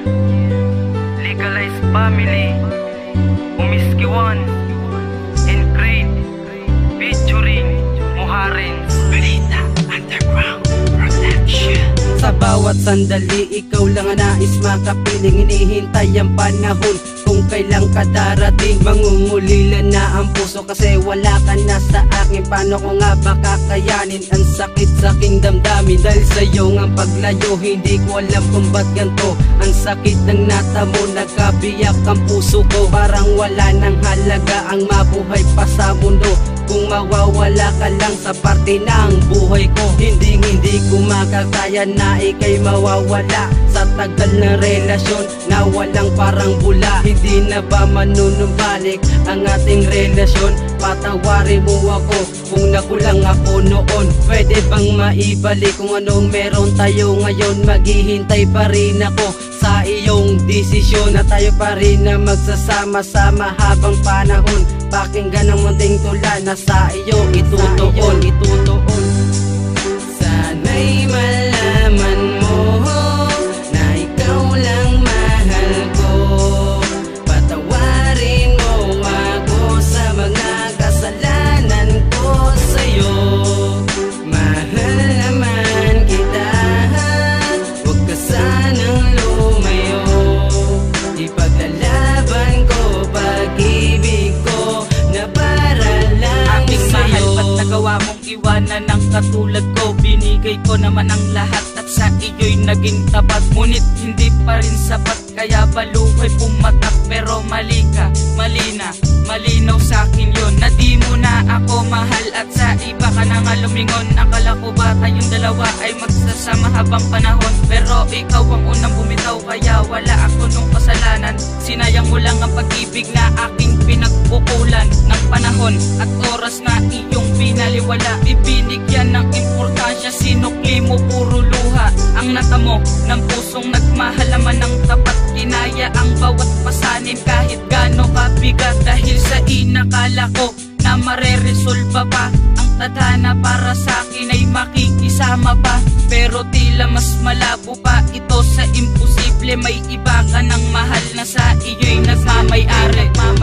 Legalized family, Umiskiwan, and Great, featuring Muharins. Balita Underground Production. Sa bawat sandali, ikaw lang ang nais makapiling. Hinihintay ang panahon kung kailan ka darating. Mangungulila na ang puso kasi wala ka na sa akin. Paano ko nga ba kakayanin ang sakit sa aking damdamin? Dahil sa'yo ang paglayo, hindi ko alam kung ba't ganito. Ang sakit ng natamo, nagkabiyak ang puso ko. Parang wala nang halaga ang mabuhay pa sa mundo kung mawawala ka lang sa parte ng buhay ko. Hindi ko makakaya na ika'y mawawala sa tagal na relasyon na walang parang bula. Hindi na ba manunumbalik ang ating relasyon? Patawarin mo ako kung nakulang ako noon. Pwede bang maibalik kung anong meron tayo ngayon? Maghihintay pa rin ako sa iyong desisyon na tayo pa rin na magsasama-sama habang panahon. Pakinggan ang munting tula na sa iyo itutuon. Sana'y malaman mo na ikaw lang mahal ko. Patawarin mo ako sa mga kasalanan ko sa'yo. Mahal naman kita, huwag ka sanang lumayo. Ipaglalaban ko pag-ibig ko na para lang aking sa'yo. mahal, ba't nagawa mong iwanan ng katulad ko? Binigay ko naman ang lahat at sa iyo'y naging tapat. Ngunit hindi pa rin sapat, kaya baluhay pumatak. Pero mali ka, mali na, malinaw sa'kin yun na di mo na ako mahal at sa iba ka na nga lumingon. Akala ko ba tayong dalawa ay magsasama habang panahon? Pero ikaw ang unang bumitaw, kaya wala ako nung kasalanan. Sinayang mo lang ang pag-ibig na aking pinagkukulan ng panahon at oras na iyong binaliwala. Ibinigyan ng importansya, sinukli mo puro luha. Ang natamo ng pusong nagmahal naman ng tapat. Kinaya ang bawat pasanin kahit gaano kabigat. Dahil sa inakala ko na mareresolba pa ang tadhana para sa akin ay makikisama pa. Pero tila mas malabo pa ito sa imposible. May iba ka ng mahal na sa iyo'y nagmamay-ari.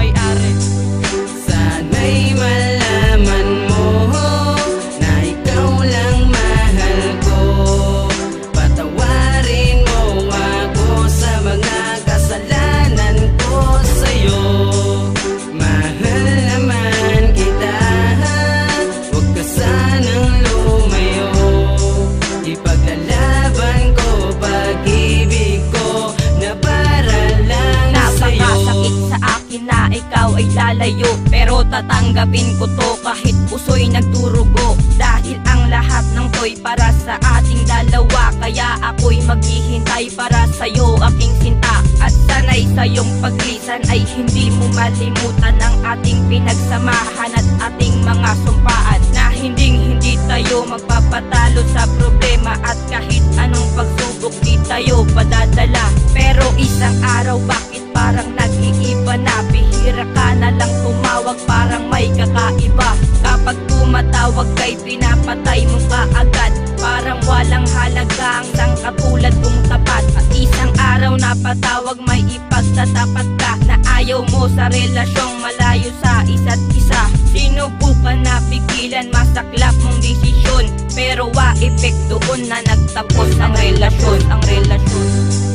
Sana'y malaman mo na ikaw lang mahal ko. Patawarin mo ako sa mga kasalanan ko sa'yo. Mahal naman kita, huwag ka sanang lumayo. Ipaglalaban ko pag-ibig ko na para lang sa'yo. Napakasakit sa akin na ikaw ay lalayo, pero tatanggapin ko to kahit puso'y nagdurugo. Dahil ang lahat ng to'y para sa ating dalawa, kaya ako'y maghihintay para sa'yo aking sinta. At sana'y sa'yong paglisan ay hindi mo malimutan ang ating pinagsamahan at ating mga sumpaan na hindi tayo magpapatalo sa problema. At kahit anong pagsubok di tayo padadala. Pero isang araw bakit parang nag-iiba na? Bihira ka na lang tumawag, parang may kakaiba. Kapag tumatawag kay pinapatay mo kaagad. Parang walang halaga ang isang katulad kong tapat. At isang araw na patawag may ipagtatapat ka na ayaw mo sa relasyong malayo sa isa't isa. Sinubukan na pigilan masaklap mong desisyon, pero wa epekto doon na nagtapos ang relasyon.